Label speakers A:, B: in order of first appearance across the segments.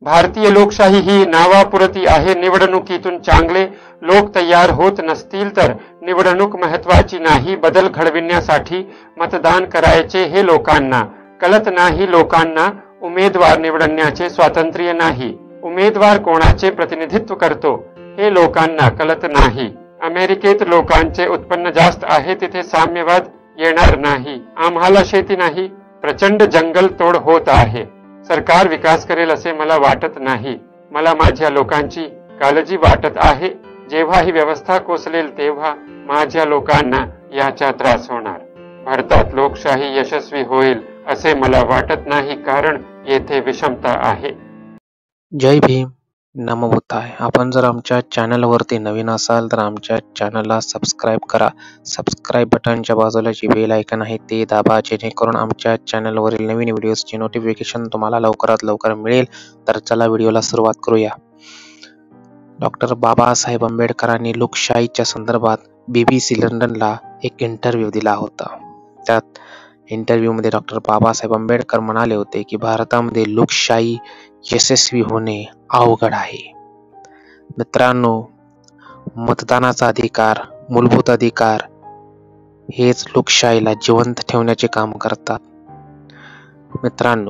A: भारतीय लोकशाही ही नावापुरती आहे. निवडणुकीतून चांगले लोक तयार होत नसतील तर निवडणूक महत्वाची नाही. बदल घडविण्यासाठी मतदान करायचे हे लोकांना कळत नाही. लोकांना उमेदवार निवडण्याचे स्वातंत्र्य नाही. उमेदवार कोणाचे प्रतिनिधित्व करतो हे लोकांना कळत नाही. अमेरिकेत लोकांचे उत्पन्न जास्त आहे, तिथे साम्यवाद येणार नाही. आम्हाला शेती नाही, प्रचंड जंगल तोड होत आहे. सरकार विकास करेल असे मला वाटत नाही. मला माझ्या लोकांची काळजी वाटत आहे. जेव्हा ही व्यवस्था कोसळेल तेव्हा माझ्या लोकांना याचा त्रास होणार. भारतात लोकशाही यशस्वी होईल असे मला वाटत नाही, कारण येथे विषमता आहे.
B: जय भीम, नमो बुद्धाय. आपण जर आमच्या चॅनलवरती नवीन असाल तर आमच्या चॅनलला सबस्क्राईब करा. सबस्क्राईब बटनच्या बाजूला जी बेल आयकॉन आहे ते दाबा, जेणेकरून आमच्या चॅनलवरील नवीन व्हिडिओजची नोटिफिकेशन तुम्हाला लवकरात लवकर मिळेल. तर चला व्हिडिओला सुरुवात करूया. डॉक्टर बाबासाहेब आंबेडकरांनी लोकशाहीच्या संदर्भात BBC लंडनला एक इंटरव्ह्यू दिला होता. त्यात इंटरव्ह्यूमध्ये डॉक्टर बाबासाहेब आंबेडकर म्हणाले होते की भारतामध्ये लोकशाही यशस्वी होणे अवघड आहे. मित्रांनो, मतदानाचा अधिकार, मूलभूत अधिकार हेच लोकशाहीला जिवंत ठेवण्याचे काम करतात. मित्रांनो,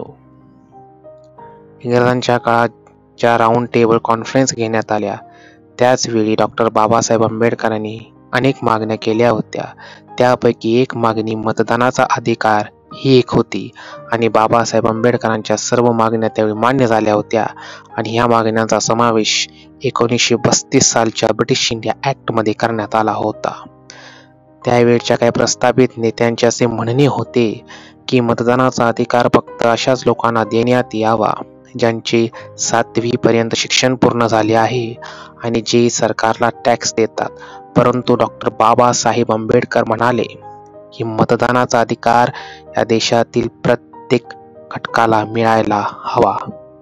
B: इंग्रजांच्या काळात ज्या राऊंड टेबल कॉन्फरन्स घेण्यात आल्या त्याच वेळी डॉक्टर बाबासाहेब आंबेडकरांनी अनेक मागण्या केल्या होत्या. त्यापैकी एक मागणी मतदानाचा अधिकार ही एक होती आणि बाबासाहेब आंबेडकरांच्या सर्व मागण्या त्यावेळी मान्य झाल्या होत्या आणि ह्या मागण्यांचा समावेश 1932 सालच्या ब्रिटिश इंडिया ऍक्ट मध्ये करण्यात आला होता. त्यावेळच्या काही प्रस्थापित नेत्यांचे असे म्हणणे होते की मतदानाचा अधिकार फक्त अशाच लोकांना देण्यात यावा ज्यांचे 7वी पर्यंत शिक्षण पूर्ण झाले आहे आणि जे सरकारला टॅक्स देतात. परंतु डॉक्टर बाबासाहेब आंबेडकर म्हणाले की मतदानाचा अधिकार या देशातील प्रत्येक घटकाला मिळायला हवा.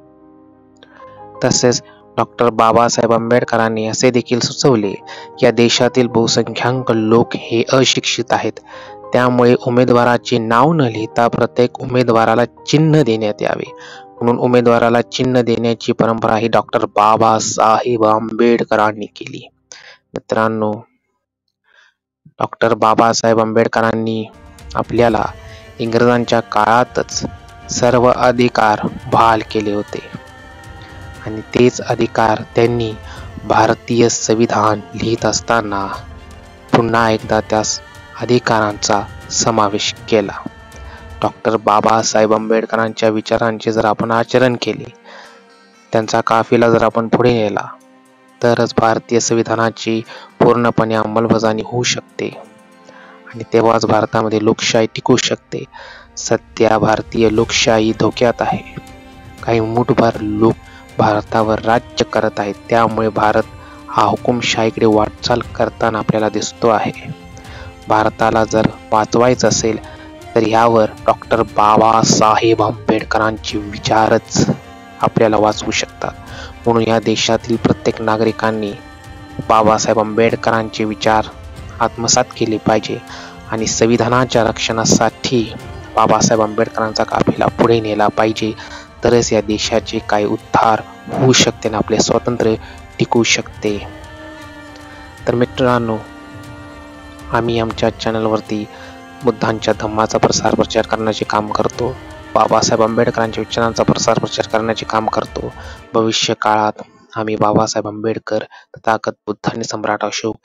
B: तसेच डॉक्टर बाबासाहेब आंबेडकरांनी असे देखील सुचवले की या देशातील बहुसंख्याक लोक हे अशिक्षित आहेत. त्यामुळे उमेदवाराचे नाव न लिहिता प्रत्येक उमेदवाराला चिन्ह देण्यात यावे. म्हणून उमेदवाराला चिन्ह देण्याची परंपरा ही डॉक्टर बाबासाहेब आंबेडकरांनी केली. मित्रांनो, डॉक्टर बाबासाहेब आंबेडकरांनी आपल्याला इंग्रजांच्या काळातच सर्व अधिकार बहाल केले होते आणि तेच अधिकार त्यांनी भारतीय संविधान लिहित असताना पुन्हा एकदा त्या अधिकारांचा समावेश केला. डॉक्टर बाबासाहेब आंबेडकरांच्या विचारांचे जर आपण आचरण केले, त्यांचा काफिला जर आपण पुढे नेला, तरच भारतीय संविधानाची पूर्णपणे अंमलबजावणी होऊ शकते आणि तेव्हाच भारतामध्ये लोकशाही टिकू शकते. सध्या भारतीय लोकशाही धोक्यात आहे. काही मुठभर लोक भारतावर राज्य करत आहेत. त्यामुळे भारत हा हुकुमशाहीकडे वाटचाल करताना आपल्याला दिसतो आहे. भारताला जर वाचवायचं असेल तर यावर डॉक्टर बाबासाहेब आंबेडकरांचे विचारच आपल्याला वाचवू शकतात. म्हणून या देशातील प्रत्येक नागरिकांनी बाबासाहेब आंबेडकरांचे विचार आत्मसात केले पाहिजे आणि संविधानाच्या रक्षणासाठी बाबासाहेब आंबेडकरांचा काफिला पुढे नेला पाहिजे. तरच या देशाचे काही उद्धार होऊ शकते आणि आपले स्वातंत्र्य टिकू शकते. तर मित्रांनो, आम्ही आमच्या चॅनलवरती बुद्धांच्या धम्माचा प्रचार करण्याचे काम करतो. बाबासाहेब आंबेडकरांच्या विचारांचा प्रचार करण्याचे काम करतो. भविष्य काळात आम्ही बाबासाहेब आंबेडकर, तथागत बुद्ध आणि सम्राट अशोक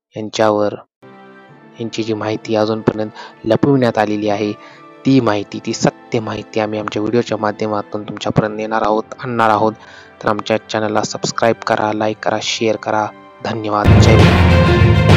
B: यांची जी माहिती अजूनपर्यंत लपविण्यात आलेली आहे ती सत्य माहिती आम्ही आमच्या व्हिडिओच्या माध्यमातून तुमच्यापर्यंत आणणार आहोत. तर आमच्या चॅनलला सबस्क्राईब करा, लाईक करा, शेअर करा. धन्यवाद. जय हिंद.